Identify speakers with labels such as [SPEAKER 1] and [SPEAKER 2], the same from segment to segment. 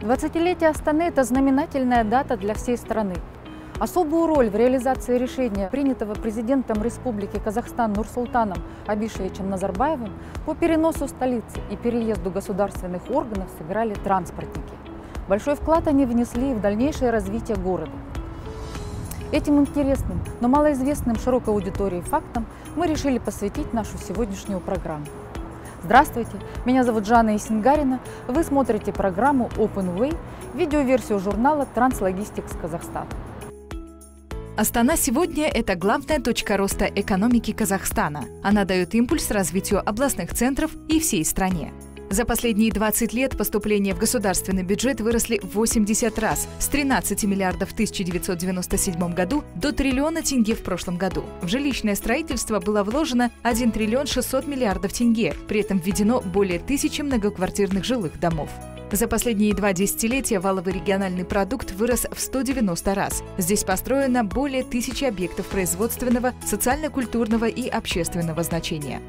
[SPEAKER 1] 20-летие Астаны – это знаменательная дата для всей страны. Особую роль в реализации решения, принятого президентом Республики Казахстан Нурсултаном Абишевичем Назарбаевым по переносу столицы и переезду государственных органов, сыграли транспортники. Большой вклад они внесли в дальнейшее развитие города. Этим интересным, но малоизвестным широкой аудитории фактам мы решили посвятить нашу сегодняшнюю программу. Здравствуйте, меня зовут Жанна Есенгарина. Вы смотрите программу Open Way, видеоверсию журнала Translogistics Казахстан.
[SPEAKER 2] Астана сегодня – это главная точка роста экономики Казахстана. Она дает импульс развитию областных центров и всей стране. За последние 20 лет поступления в государственный бюджет выросли в 80 раз, с 13 миллиардов в 1997 году до триллиона тенге в прошлом году. В жилищное строительство было вложено 1 триллион 600 миллиардов тенге, при этом введено более 1000 многоквартирных жилых домов. За последние 2 десятилетия валовый региональный продукт вырос в 190 раз. Здесь построено более 1000 объектов производственного, социально-культурного и общественного значения.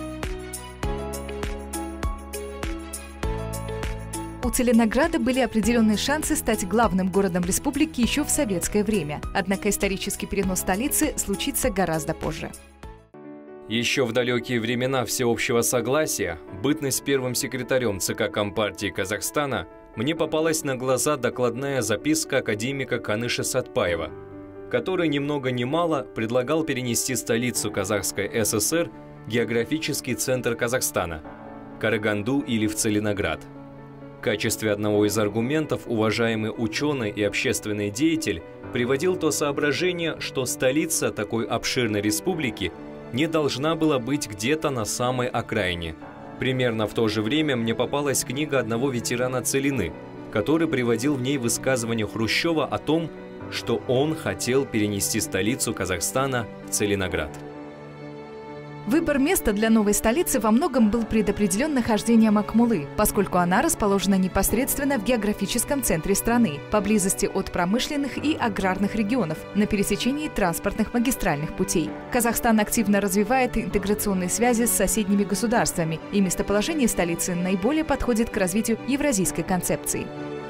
[SPEAKER 2] У Целинограда были определенные шансы стать главным городом республики еще в советское время. Однако исторический перенос столицы случится гораздо позже.
[SPEAKER 3] Еще в далекие времена всеобщего согласия, бытность первым секретарем ЦК Компартии Казахстана, мне попалась на глаза докладная записка академика Каныша Сатпаева, который ни много ни мало предлагал перенести столицу Казахской ССР, географический центр Казахстана, Караганду или в Целиноград. В качестве одного из аргументов уважаемый ученый и общественный деятель приводил то соображение, что столица такой обширной республики не должна была быть где-то на самой окраине. Примерно в то же время мне попалась книга одного ветерана Целины, который приводил в ней высказывание Хрущева о том, что он хотел перенести столицу Казахстана в Целиноград.
[SPEAKER 2] Выбор места для новой столицы во многом был предопределен нахождением Акмолы, поскольку она расположена непосредственно в географическом центре страны, поблизости от промышленных и аграрных регионов, на пересечении транспортных магистральных путей. Казахстан активно развивает интеграционные связи с соседними государствами, и местоположение столицы наиболее подходит к развитию евразийской концепции.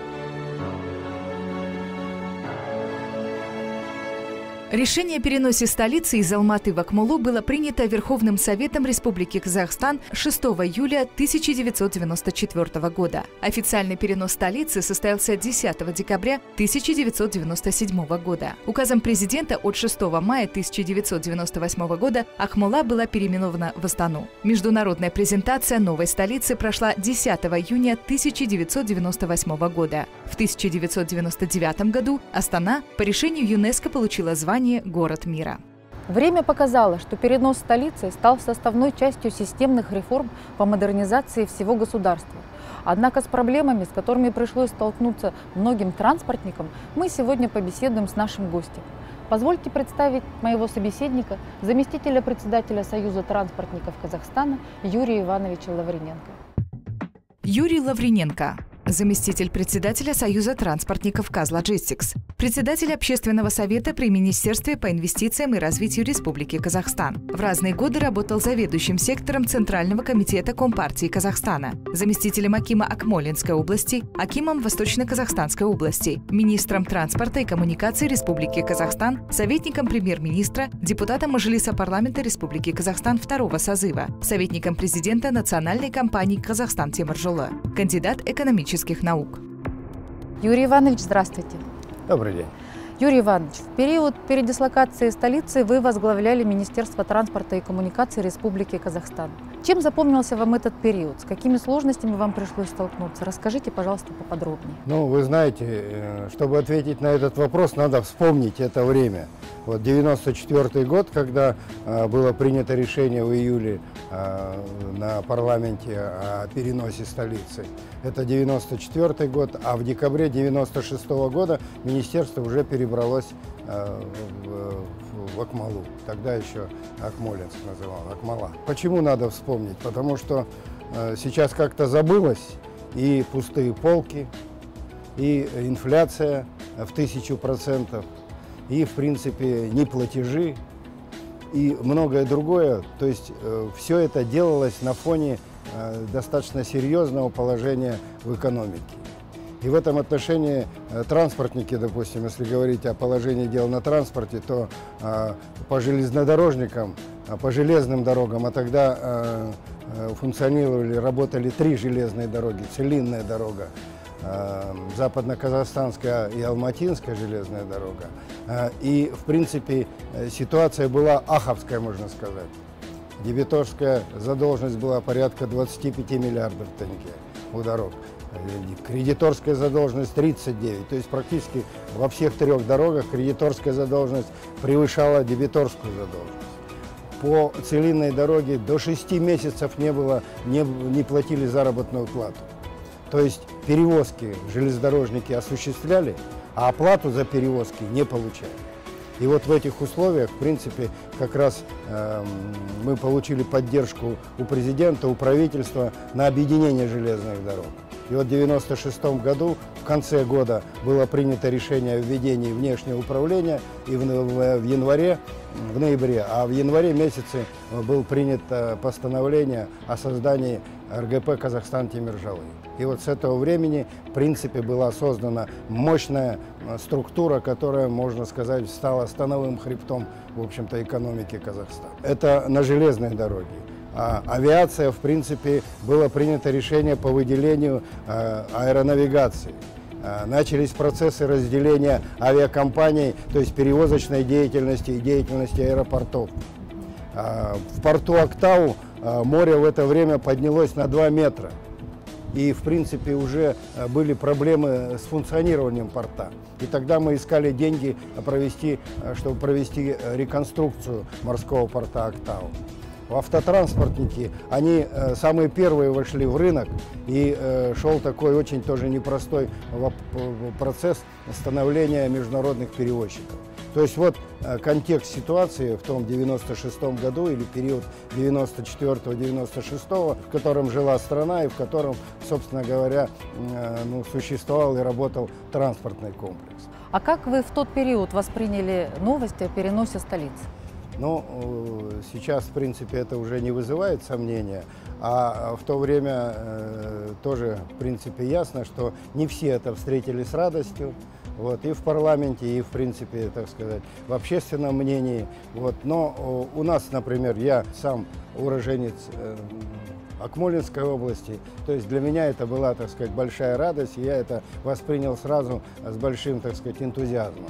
[SPEAKER 2] Решение о переносе столицы из Алматы в Акмолу было принято Верховным Советом Республики Казахстан 6 июля 1994 года. Официальный перенос столицы состоялся 10 декабря 1997 года. Указом президента от 6 мая 1998 года Акмола была переименована в Астану. Международная презентация новой столицы прошла 10 июня 1998 года. В 1999 году Астана по решению ЮНЕСКО получила звание «Город мира».
[SPEAKER 1] Время показало, что перенос столицы стал составной частью системных реформ по модернизации всего государства. Однако с проблемами, с которыми пришлось столкнуться многим транспортникам, мы сегодня побеседуем с нашим гостем. Позвольте представить моего собеседника, заместителя председателя Союза транспортников Казахстана Юрия Ивановича Лавриненко.
[SPEAKER 2] Юрий Лавриненко. Заместитель председателя Союза транспортников Казлогистикс, председатель общественного совета при Министерстве по инвестициям и развитию Республики Казахстан. В разные годы работал заведующим сектором Центрального комитета Компартии Казахстана, заместителем акима Акмолинской области, акимом Восточно-Казахстанской области, министром транспорта и коммуникаций Республики Казахстан, советником премьер-министра, депутатом Мажилиса парламента Республики Казахстан второго созыва, советником президента национальной компании «Казахстан Темиржолы», кандидат экономических наук.
[SPEAKER 1] Юрий Иванович, здравствуйте.
[SPEAKER 4] Добрый день.
[SPEAKER 1] Юрий Иванович, в период передислокации столицы вы возглавляли Министерство транспорта и коммуникаций Республики Казахстан. Чем запомнился вам этот период? С какими сложностями вам пришлось столкнуться? Расскажите, пожалуйста, поподробнее.
[SPEAKER 4] Ну, вы знаете, чтобы ответить на этот вопрос, надо вспомнить это время. Вот 94 год, когда было принято решение в июле на парламенте о переносе столицы. Это 94 год, а в декабре 96 года министерство уже перебралось в Акмолу. Тогда еще Акмолинск называл, Акмола. Почему надо вспомнить? Потому что сейчас как-то забылось и пустые полки, и инфляция в 1000%, и, в принципе, неплатежи, и многое другое. То есть все это делалось на фоне достаточно серьезного положения в экономике. И в этом отношении транспортники, допустим, если говорить о положении дел на транспорте, то по железнодорожникам, по железным дорогам, а тогда функционировали, работали 3 железные дороги: Целинная дорога, Западно-Казахстанская и Алматинская железная дорога. И, в принципе, ситуация была аховская, можно сказать. Дебиторская задолженность была порядка 25 миллиардов тенге у дорог. Кредиторская задолженность 39. То есть практически во всех 3 дорогах кредиторская задолженность превышала дебиторскую задолженность. По Целинной дороге до 6 месяцев не платили заработную плату. То есть перевозки железнодорожники осуществляли, а оплату за перевозки не получали. И вот в этих условиях, в принципе, как раз мы получили поддержку у президента, у правительства на объединение железных дорог. И вот в 1996 году, в конце года, было принято решение о введении внешнего управления, и в ноябре, а в январе месяце было принято постановление о создании РГП «Казахстан-Темиржалы». И вот с этого времени, в принципе, была создана мощная структура, которая, можно сказать, стала становым хребтом, в общем-то, экономики Казахстана. Это на железной дороге. А авиация, в принципе, было принято решение по выделению аэронавигации. Начались процессы разделения авиакомпаний, то есть перевозочной деятельности и деятельности аэропортов. В порту Актау море в это время поднялось на 2 метра. И, в принципе, уже были проблемы с функционированием порта. И тогда мы искали деньги, чтобы провести реконструкцию морского порта Актау. Автотранспортники, они самые первые вошли в рынок, и шел такой очень тоже непростой процесс становления международных перевозчиков. То есть вот контекст ситуации в том 96-м году или период 94-96, в котором жила страна и в котором, собственно говоря, существовал и работал транспортный комплекс.
[SPEAKER 1] А как вы в тот период восприняли новости о переносе столицы?
[SPEAKER 4] Ну, сейчас, в принципе, это уже не вызывает сомнения, а в то время тоже, в принципе, ясно, что не все это встретили с радостью, вот, и в парламенте, и, в принципе, так сказать, в общественном мнении. Вот. Но у нас, например, я сам уроженец Акмолинской области. То есть для меня это была, так сказать, большая радость, и я это воспринял сразу с большим, так сказать, энтузиазмом.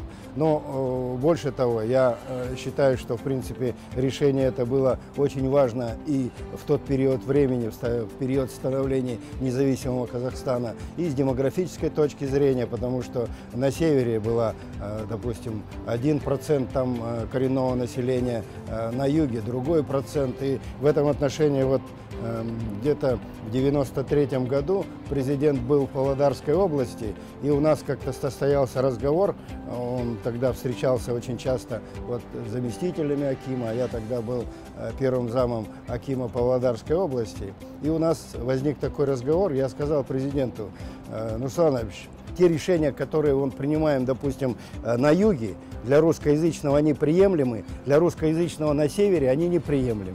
[SPEAKER 4] Но больше того, я считаю, что, в принципе, решение это было очень важно и в тот период времени, в период становления независимого Казахстана, и с демографической точки зрения, потому что на севере было, допустим, 1% там коренного населения, на юге другой процент, и в этом отношении вот где-то в 1993 году президент был в Павлодарской области, и у нас как-то состоялся разговор, он тогда встречался очень часто вот с заместителями акима, а я тогда был первым замом акима Павлодарской области, и у нас возник такой разговор, я сказал президенту: Нурсултан Абишевич, те решения, которые мы принимаем, допустим, на юге, для русскоязычного они приемлемы, для русскоязычного на севере они неприемлемы.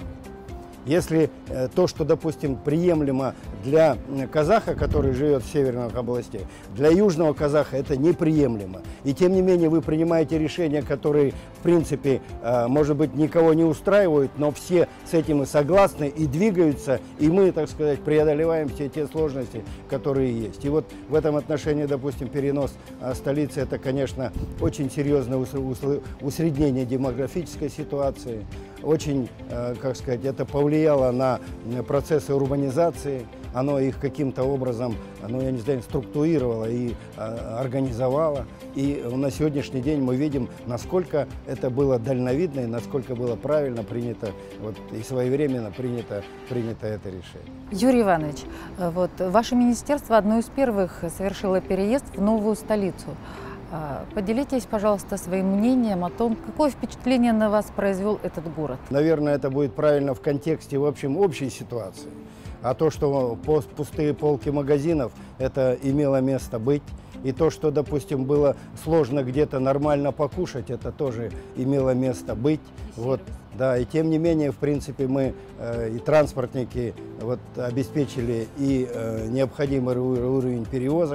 [SPEAKER 4] Если то, что, допустим, приемлемо для казаха, который живет в северных областях, для южного казаха это неприемлемо. И тем не менее вы принимаете решения, которые, в принципе, может быть, никого не устраивают, но все с этим и согласны, и двигаются, и мы, так сказать, преодолеваем все те сложности, которые есть. И вот в этом отношении, допустим, перенос столицы – это, конечно, очень серьезное усреднение демографической ситуации. Очень, как сказать, это повлияло на процессы урбанизации, оно их каким-то образом, я не знаю, структурировало и организовало. И на сегодняшний день мы видим, насколько это было дальновидно и насколько было правильно принято, вот, и своевременно принято это решение.
[SPEAKER 1] Юрий Иванович, вот, ваше министерство одно из первых совершило переезд в новую столицу. Поделитесь, пожалуйста, своим мнением о том, какое впечатление на вас произвел этот город.
[SPEAKER 4] Наверное, это будет правильно в контексте, в общем, общей ситуации. А то, что пустые полки магазинов, это имело место быть. И то, что, допустим, было сложно где-то нормально покушать, это тоже имело место быть. Вот, да, и тем не менее, в принципе, мы и транспортники вот, обеспечили и необходимый уровень перевозок,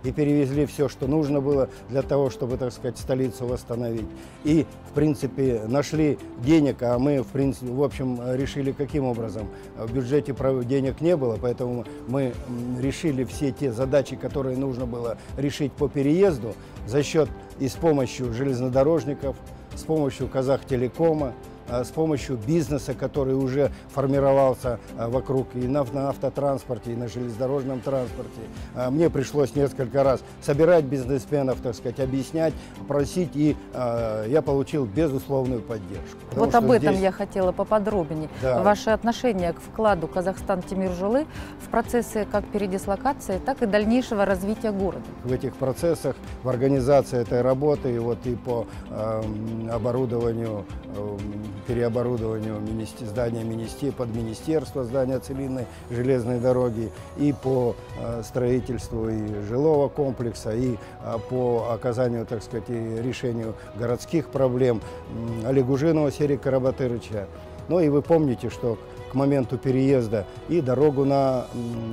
[SPEAKER 4] и перевезли все, что нужно было для того, чтобы, так сказать, столицу восстановить. И, в принципе, нашли денег, а мы, в общем, решили каким образом. В бюджете денег не было, поэтому мы решили все те задачи, которые нужно было решить по переезду за счет и с помощью железнодорожников, с помощью Казахтелекома, с помощью бизнеса, который уже формировался вокруг и на автотранспорте, и на железнодорожном транспорте. Мне пришлось несколько раз собирать бизнесменов, так сказать, объяснять, просить, и я получил безусловную поддержку.
[SPEAKER 1] Вот об этом я хотела поподробнее.
[SPEAKER 4] Да.
[SPEAKER 1] Ваше отношение к вкладу Казахстан-Тимир-Жолы в процессы как передислокации, так и дальнейшего развития города.
[SPEAKER 4] В этих процессах, в организации этой работы, и по оборудованию, переоборудованию здания под министерство, здания целинной железной дороги, и по строительству и жилого комплекса, и по оказанию, так сказать, и решению городских проблем Алигужинова Серика Карабатырыча. Ну и вы помните, что к моменту переезда и дорогу на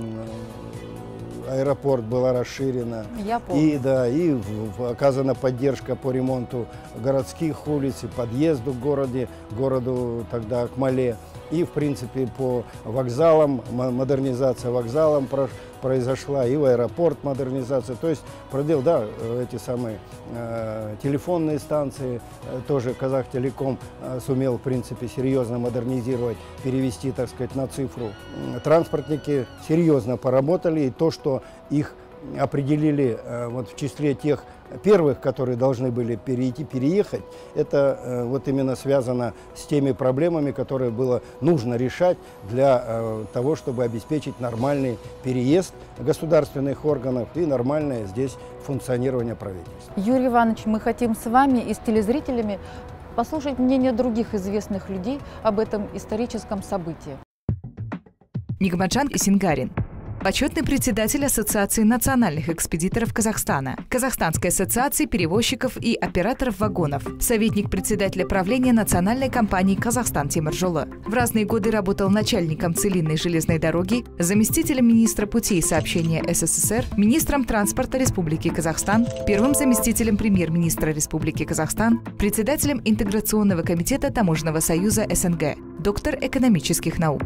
[SPEAKER 4] аэропорт была расширена.
[SPEAKER 1] Я помню.
[SPEAKER 4] И оказана поддержка по ремонту городских улиц и подъезду к городу тогда Акмоле. И, в принципе, по вокзалам, модернизация вокзалом произошла, и в аэропорт модернизация. То есть эти самые телефонные станции тоже Казахтелеком сумел, в принципе, серьезно модернизировать, перевести, так сказать, на цифру. Транспортники серьезно поработали, и то, что их определили вот в числе тех первых, которые должны были переехать, это вот именно связано с теми проблемами, которые было нужно решать для того, чтобы обеспечить нормальный переезд государственных органов и нормальное здесь функционирование правительства.
[SPEAKER 1] Юрий Иванович, мы хотим с вами и с телезрителями послушать мнение других известных людей об этом историческом событии.
[SPEAKER 2] Нигмаджан Исингарин. Почетный председатель Ассоциации национальных экспедиторов Казахстана, Казахстанской ассоциации перевозчиков и операторов вагонов, советник председателя правления национальной компании «Казахстан-Тимир-Жолы». В разные годы работал начальником целинной железной дороги, заместителем министра путей и сообщения СССР, министром транспорта Республики Казахстан, первым заместителем премьер-министра Республики Казахстан, председателем Интеграционного комитета Таможенного союза СНГ, доктор экономических наук.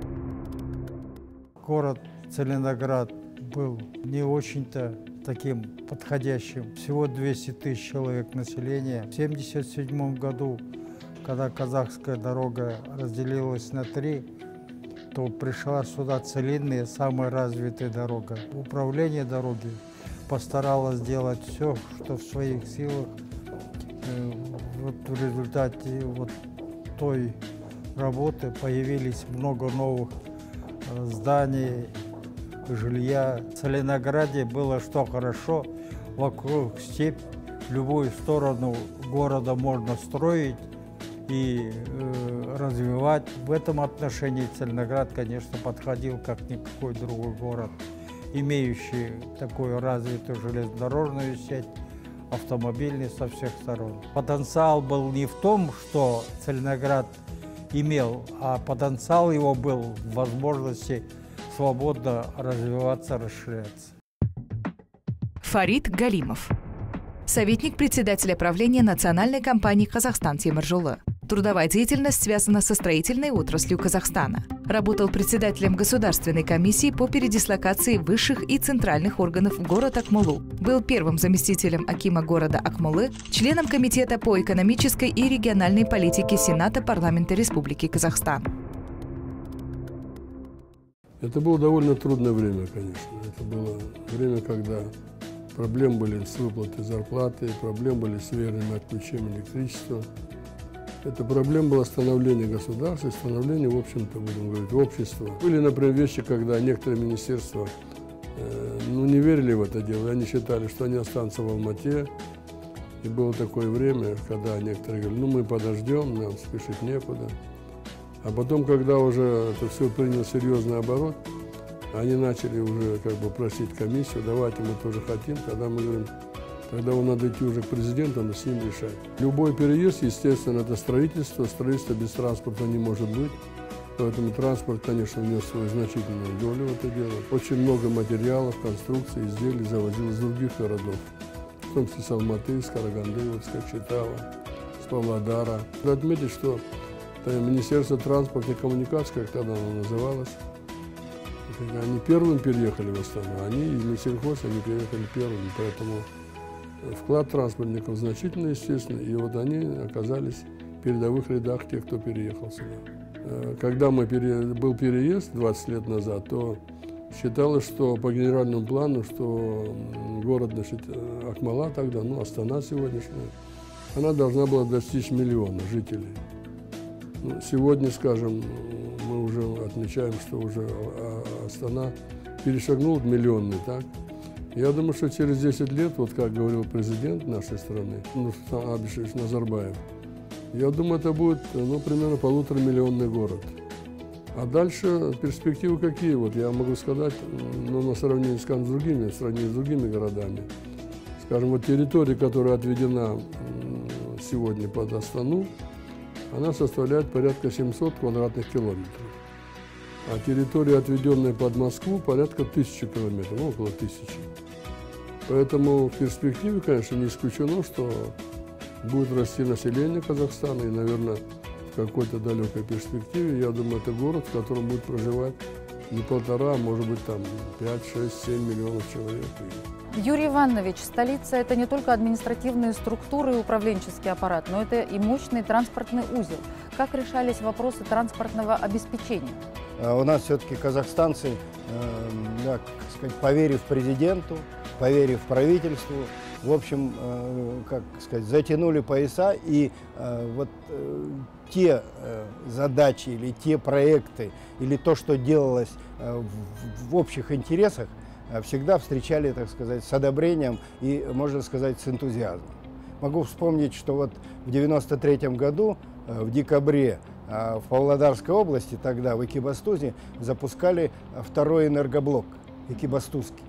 [SPEAKER 5] Город Целиноград был не очень-то таким подходящим. Всего 200 тысяч человек населения. В 1977 году, когда Казахская дорога разделилась на 3, то пришла сюда целинная, самая развитая дорога. Управление дороги постаралось сделать все, что в своих силах. Вот в результате вот той работы появились много новых зданий, жилья. В Целинограде было что хорошо, вокруг степь, в любую сторону города можно строить и развивать. В этом отношении Целиноград, конечно, подходил как никакой другой город, имеющий такую развитую железнодорожную сеть, автомобильный со всех сторон. Потенциал был не в том, что Целиноград имел, а потенциал его был в возможности свободно развиваться, расширяться.
[SPEAKER 2] Фарид Галимов. Советник председателя правления национальной компании «Казахстан-Тимир-Жолы». Трудовая деятельность связана со строительной отраслью Казахстана. Работал председателем Государственной комиссии по передислокации высших и центральных органов города Акмолу. Был первым заместителем акима города Акмолы, членом Комитета по экономической и региональной политике Сената парламента Республики Казахстан.
[SPEAKER 6] Это было довольно трудное время, конечно. Это было время, когда проблемы были с выплатой зарплаты, проблемы были с верным отключением электричества. Это проблема была становления государства, становления, в общем-то, будем говорить, общества. Были, например, вещи, когда некоторые министерства не верили в это дело. Они считали, что они останутся в Алмате. И было такое время, когда некоторые говорили, мы подождем, нам спешить некуда. А потом, когда уже это все приняло серьезный оборот, они начали уже просить комиссию, давайте мы тоже хотим, тогда мы говорим, тогда вам надо идти уже к президенту, но с ним решать. Любой переезд, естественно, это строительство без транспорта не может быть. Поэтому транспорт, конечно, внес свою значительную долю в это дело. Очень много материалов, конструкций, изделий завозил из других городов. В том числе с Алматы, с Караганды, вот, с Кочетава, с Павлодара. Надо отметить, что Министерство транспорта и коммуникаций, как тогда оно называлось, они первым переехали в Астану. Они из Минсельхоз, они переехали первыми. Поэтому вклад транспортников значительный, естественно. И вот они оказались в передовых рядах тех, кто переехал сюда. Когда был переезд 20 лет назад, то считалось, что по генеральному плану, что город, значит, Акмола тогда, ну, Астана сегодняшняя, она должна была достичь 1 миллиона жителей. Ну, сегодня, скажем, мы уже отмечаем, что уже Астана перешагнул миллионный, так? Я думаю, что через 10 лет, вот как говорил президент нашей страны, Нурсултан Абишевич Назарбаев, я думаю, это будет, ну, примерно 1,5-миллионный город. А дальше перспективы какие? Вот я могу сказать, ну, на сравнении, скажем, с другими городами. Скажем, вот территория, которая отведена сегодня под Астану, она составляет порядка 700 квадратных километров. А территория, отведенная под Москву, порядка 1000 километров, ну, около 1000. Поэтому в перспективе, конечно, не исключено, что будет расти население Казахстана, и, наверное, в какой-то далекой перспективе, я думаю, это город, в котором будет проживать не 1,5, а может быть там 5, 6, 7 миллионов человек.
[SPEAKER 1] Юрий Иванович, столица – это не только административные структуры и управленческий аппарат, но это и мощный транспортный узел. Как решались вопросы транспортного обеспечения?
[SPEAKER 4] У нас все-таки казахстанцы, так сказать, поверив президенту, поверив правительству, в общем, как сказать, затянули пояса, и вот те задачи или те проекты, или то, что делалось в общих интересах, всегда встречали, так сказать, с одобрением и, можно сказать, с энтузиазмом. Могу вспомнить, что вот в 1993 году, в декабре, в Павлодарской области, тогда в Экибастузе, запускали второй энергоблок, Экибастузский.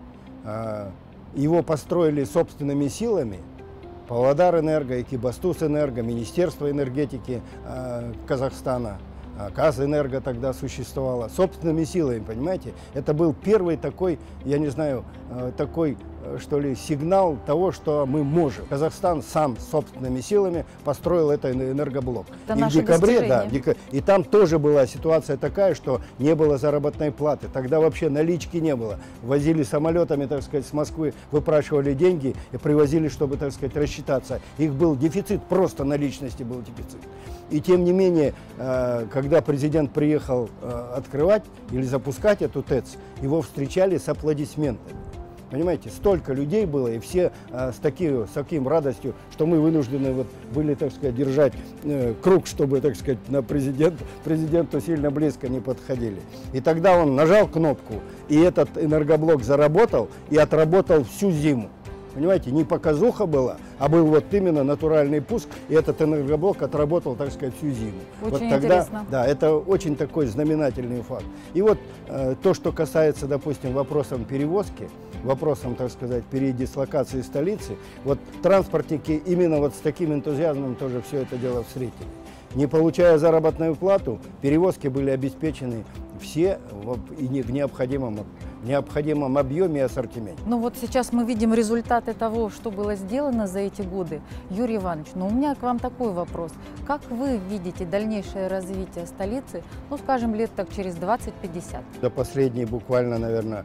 [SPEAKER 4] Его построили собственными силами. Павлодарэнерго, Экибастуз-энерго, Министерство энергетики Казахстана, Казэнерго тогда существовало, собственными силами, понимаете? Это был первый такой, я не знаю, такой, что ли, сигнал того, что мы можем. Казахстан сам собственными силами построил этот энергоблок.
[SPEAKER 1] Это
[SPEAKER 4] и в декабре, да, и там тоже была ситуация такая, что не было заработной платы. Тогда вообще налички не было. Возили самолетами, так сказать, с Москвы, выпрашивали деньги и привозили, чтобы, так сказать, рассчитаться. Их был дефицит, просто наличности был дефицит. И тем не менее, когда президент приехал открывать или запускать эту ТЭЦ, его встречали с аплодисментами. Понимаете, столько людей было, и все с таким радостью, что мы вынуждены вот были, так сказать, держать круг, чтобы, так сказать, на президенту сильно близко не подходили. И тогда он нажал кнопку, и этот энергоблок заработал, и отработал всю зиму. Понимаете, не показуха была, а был вот именно натуральный пуск, и этот энергоблок отработал, так сказать, всю зиму.
[SPEAKER 1] Очень
[SPEAKER 4] вот тогда,
[SPEAKER 1] интересно.
[SPEAKER 4] Да, это очень такой знаменательный факт. И вот то, что касается, допустим, вопросом перевозки, вопросом, так сказать, передислокации столицы, вот транспортники именно вот с таким энтузиазмом тоже все это дело встретили. Не получая заработную плату, перевозки были обеспечены все и в необходимом объеме и ассортименте.
[SPEAKER 1] Ну вот сейчас мы видим результаты того, что было сделано за эти годы. Юрий Иванович, но у меня к вам такой вопрос. Как вы видите дальнейшее развитие столицы, ну скажем, лет так через 20-50?
[SPEAKER 4] За последние буквально, наверное,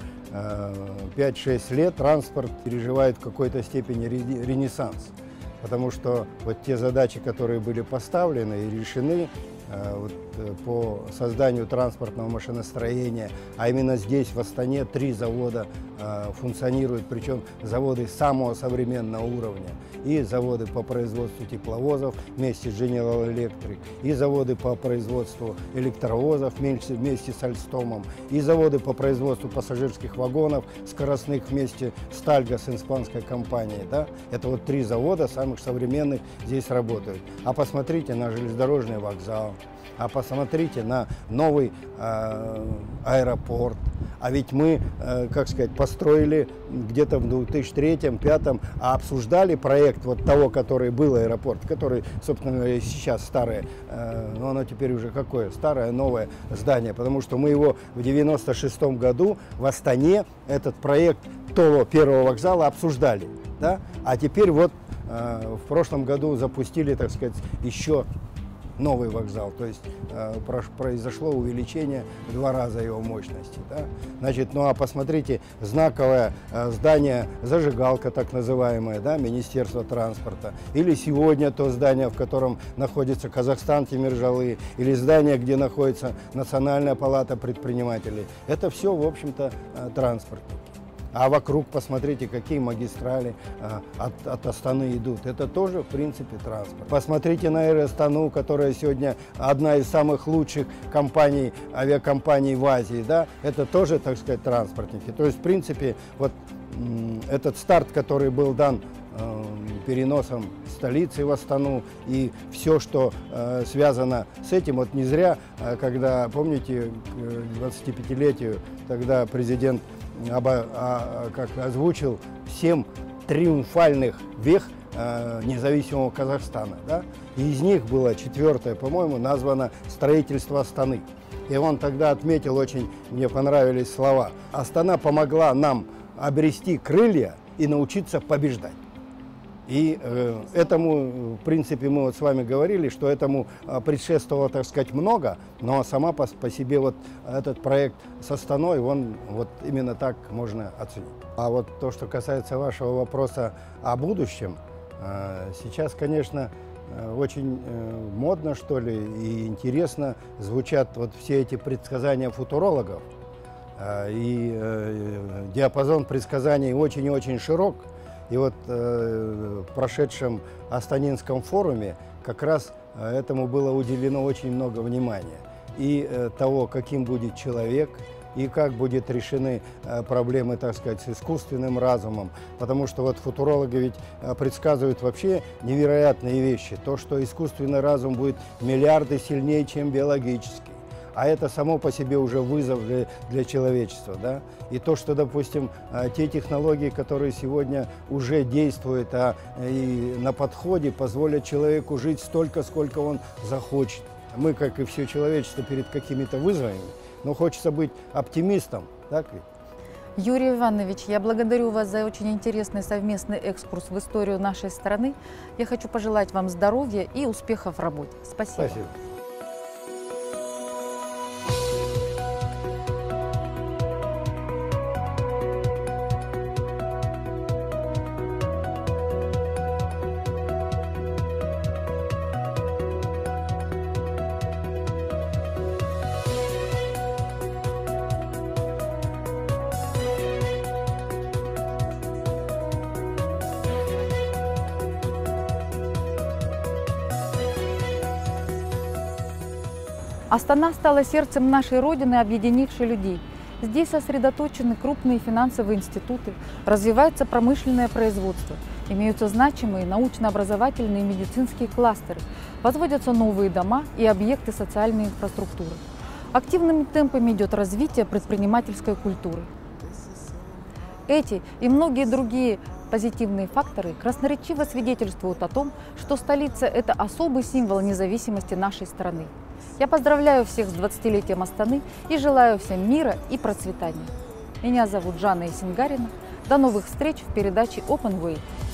[SPEAKER 4] 5-6 лет транспорт переживает в какой-то степени ренессанс. Потому что вот те задачи, которые были поставлены и решены вот, по созданию транспортного машиностроения, а именно здесь, в Астане, 3 завода функционируют, причем заводы самого современного уровня. И заводы по производству тепловозов вместе с General Electric, и заводы по производству электровозов вместе с Альстомом, и заводы по производству пассажирских вагонов скоростных вместе с Тальго, с испанской компанией. Да? Это вот 3 завода самых современных здесь работают. А посмотрите на железнодорожный вокзал, А посмотрите на новый аэропорт. А ведь мы, как сказать, построили где-то в 2003-2005, а обсуждали проект вот того, который был аэропорт, который, собственно говоря, сейчас старое, но оно теперь уже какое? Старое, новое здание, потому что мы его в 1996 году в Астане, этот проект того первого вокзала обсуждали. Да? А теперь вот в прошлом году запустили, так сказать, еще новый вокзал, то есть произошло увеличение в 2 раза его мощности. Да? Значит, ну а посмотрите, знаковое здание, зажигалка так называемая, да, Министерство транспорта, или сегодня то здание, в котором находится Казахстан Темиржалы, или здание, где находится Национальная палата предпринимателей. Это все, в общем-то, транспортники. А вокруг, посмотрите, какие магистрали от Астаны идут. Это тоже, в принципе, транспорт. Посмотрите на Air Астану, которая сегодня одна из самых лучших компаний, авиакомпаний в Азии. Да? Это тоже, так сказать, транспортники. То есть, в принципе, вот этот старт, который был дан переносом столицы в Астану и все, что связано с этим. Вот не зря, когда, помните, к 25-летию тогда президент как озвучил 7 триумфальных вех независимого Казахстана. Да? И из них было 4-е, по-моему, названо «Строительство Астаны». И он тогда отметил, очень мне понравились слова: «Астана помогла нам обрести крылья и научиться побеждать». И этому, в принципе, мы вот с вами говорили, что этому предшествовало, так сказать, много, но сама по себе вот этот проект с Астаной, он вот именно так можно оценить. А вот то, что касается вашего вопроса о будущем, сейчас, конечно, очень модно, что ли, и интересно звучат вот все эти предсказания футурологов. И диапазон предсказаний очень и очень широк. И вот в прошедшем Астанинском форуме как раз этому было уделено очень много внимания. И того, каким будет человек, и как будут решены проблемы, так сказать, с искусственным разумом. Потому что вот футурологи ведь предсказывают вообще невероятные вещи. То, что искусственный разум будет миллиарды сильнее, чем биологический. А это само по себе уже вызов для человечества. Да? И то, что, допустим, те технологии, которые сегодня уже действуют и на подходе, позволят человеку жить столько, сколько он захочет. Мы, как и все человечество, перед какими-то вызовами, но хочется быть оптимистом. Так ведь?
[SPEAKER 1] Юрий Иванович, я благодарю вас за очень интересный совместный экскурс в историю нашей страны. Я хочу пожелать вам здоровья и успехов в работе. Спасибо.
[SPEAKER 4] Спасибо.
[SPEAKER 1] Астана стала сердцем нашей Родины, объединившей людей. Здесь сосредоточены крупные финансовые институты, развивается промышленное производство, имеются значимые научно-образовательные и медицинские кластеры, возводятся новые дома и объекты социальной инфраструктуры. Активными темпами идет развитие предпринимательской культуры. Эти и многие другие позитивные факторы красноречиво свидетельствуют о том, что столица – это особый символ независимости нашей страны. Я поздравляю всех с 20-летием Астаны и желаю всем мира и процветания. Меня зовут Жанна Есенгарина. До новых встреч в передаче Open Way.